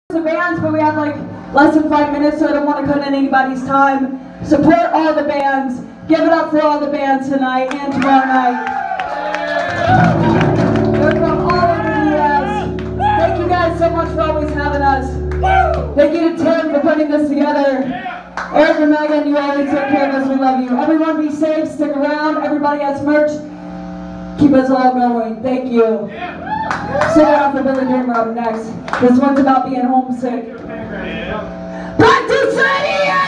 The bands, but we have like less than 5 minutes, so I don't want to cut in anybody's time. Support all the bands. Give it up for all the bands tonight and tomorrow night. They're from all over the US. Thank you guys so much for always having us. Thank you to Tim for putting this together. Eric and Megan, you always take care of us. We love you. Everyone be safe, stick around. Everybody has merch. Keep us all going. Thank you. Sit down for Billy Dreamer up next. This one's about being homesick. Back to City!